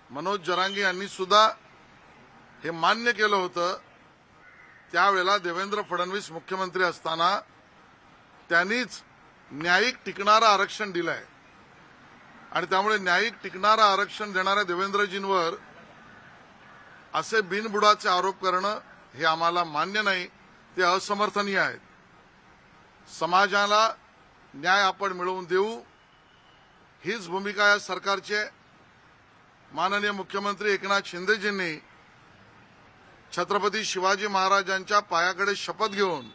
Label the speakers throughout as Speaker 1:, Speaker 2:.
Speaker 1: मनोज जरांगे यांनी सुद्धा हे मान्य केलं होतं। त्यावेळेला देवेंद्र फडणवीस मुख्यमंत्री असताना त्यांनीच न्यायिक टिकणारं आरक्षण दिलंय आणि त्यामुळे न्यायिक समाजाला आरक्षण देणाऱ्या देवेंद्रजींवर असे बिनबुडाचे आरोप करणं हे आम्हाला मान्य नाही, ते असमर्थनीय आहेत। समाजाला न्याय आपण मिळवून देऊ हीच भूमिका या सरकारची आहे। माननीय मुख्यमंत्री एकनाथ शिंदेजींनी छत्रपती शिवाजी महाराजांच्या पायाकडे शपथ घेऊन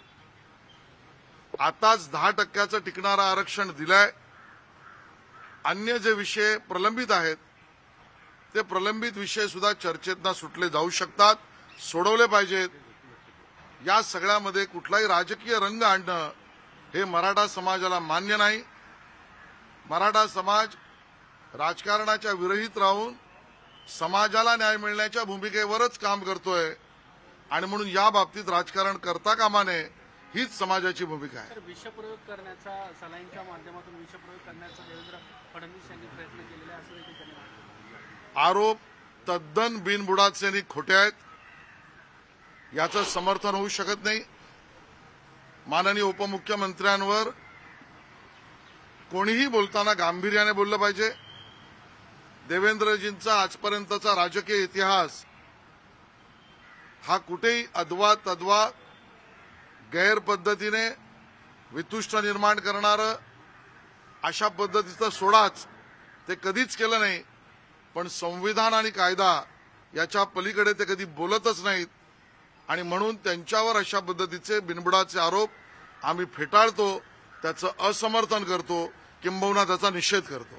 Speaker 1: आताच 10% टिकणारं आरक्षण दिलंय। अन्य जे विषय प्रलंबित आहेत ते प्रलंबित विषय सुद्धा चर्चेतनं सुटले जाऊ शकतात, सोडवले पाहिजेत। या सगळ्यामध्ये कुठलाही राजकीय रंग आणणं हे मराठा समाजाला मान्य नाही। मराठा समाज राजकारणाच्या विरहित राहून समाजाला न्याय मिळण्याच्या भूमिकेवरच काम करतोय आणि म्हणून या बाबतीत राजकारण करता कामा नये, हीच समाजाची भूमिका आहे।
Speaker 2: विषप्रयोग करण्याचा सलाईनच्या माध्यमातून विषप्रयोग करण्याचा देवेंद्र फडणवीस यांनी प्रयत्न केलेला आहे असं देखील त्यांनी म्हटलं।
Speaker 1: आरोप तद्दन बिनबुडाचे आणि खोटे आहेत, याचं समर्थन होऊ शकत नाही। माननीय उपमुख्यमंत्र्यांवर कोणीही बोलताना गांभीर्याने बोललं पाहिजे। देवेंद्रजींचा आजपर्यंतचा राजकीय इतिहास हा कुठेही अद्वा तद्वा गैरपद्धतीने वितुष्ट निर्माण करणारं अशा पद्धतीचं सोडाच ते कधीच केलं नाही, पण संविधान आणि कायदा याच्या पलीकडे ते कधी बोलतच नाहीत आणि म्हणून त्यांच्यावर अशा पद्धतीचे बिनबुडाचे आरोप आम्ही फेटाळतो, त्याचं असमर्थन करतो, किंबहुना त्याचा निषेध करतो।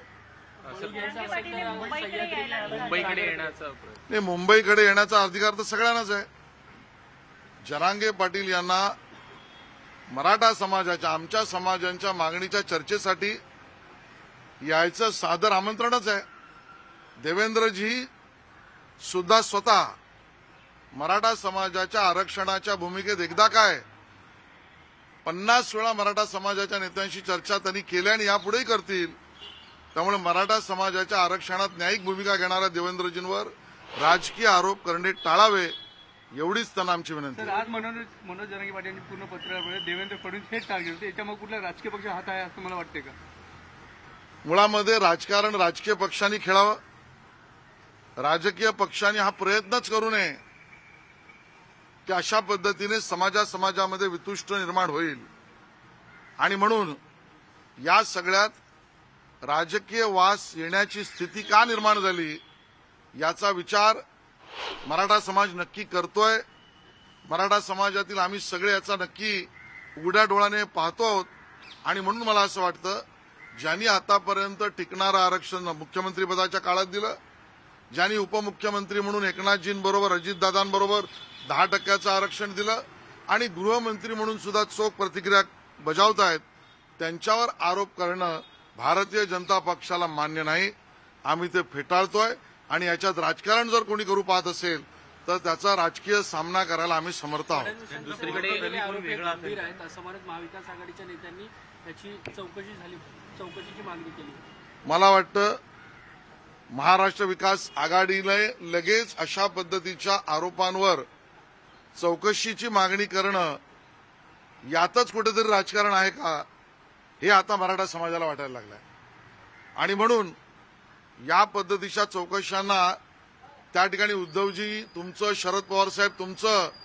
Speaker 1: मुंबईकडे येण्याचा अधिकार तर सगळ्यांनाच आहे। जरांगे पाटील यांना मराठा समाजाच्या आमच्या समाजांच्या मागणीच्या चर्चेसाठी यायचं सादर आमंत्रणच आहे। देवेंद्रजी सुद्धा स्वतः मराठा समाजाच्या आरक्षणाच्या भूमिकेत एकदा काय 50 वेळा मराठा समाजाच्या नेत्यांशी चर्चा त्यांनी केल्या आणि यापुढेही करतील। त्यामुळे मराठा समाजाच्या आरक्षणात न्यायिक भूमिका घेणाऱ्या देवेंद्रजींवर राजकीय आरोप करणे टाळावे, एवढीच त्यांना आमची विनंती।
Speaker 3: आज मनोज जरांगे पाटील यांनी पूर्ण पत्राद्वारे देवेंद्र फडणवीस हेच टार्गेट होते, याच्यामुळे कुठला राजकीय पक्ष हात आहे असं मला वाटते का?
Speaker 1: मुळामध्ये राजकारण राजकीय पक्षांनी खेळावं, राजकीय पक्षांनी हा प्रयत्नच करू नये की अशा पद्धतीने समाजामध्ये वितुष्ट निर्माण होईल आणि म्हणून या सगळ्यात राजकीय वास येण्याची स्थिती का निर्माण झाली याचा विचार मराठा समाज नक्की करतोय। मराठा समाजातील आम्ही सगळे याचा नक्की उघड्या डोळ्याने पाहतो आहोत आणि म्हणून मला असं वाटतं ज्यांनी आतापर्यंत टिकणारं आरक्षण मुख्यमंत्रीपदाच्या काळात दिलं, ज्यांनी उपमुख्यमंत्री म्हणून एकनाथजींबरोबर अजितदादांबरोबर 10% आरक्षण दिलं आणि गृहमंत्री म्हणून सुद्धा चोख प्रतिक्रिया बजावतायत, त्यांच्यावर आरोप करणं भारतीय जनता पक्षाला मान्य नाही। आम्ही ते फेटाळतोय आणि याच्यात राजकारण जर कोणी करू पाहत असेल तर त्याचा राजकीय सामना करायला आम्ही समर्थ आहोत।
Speaker 2: दुसरीकडे महाविकास आघाडीच्या नेत्यांनी याची चौकशीची मागणी केली।
Speaker 1: मला वाटतं महाराष्ट्र विकास आघाडीने लगेच अशा पद्धतीच्या आरोपांवर चौकशीची मागणी करणं यातच कुठेतरी राजकारण आहे का हे आता मराठा समाजाला वाटायला लागलंय आणि म्हणून या पद्धतीच्या चौकशांना त्या ठिकाणी उद्धवजी तुमचं, शरद पवार साहेब तुमचं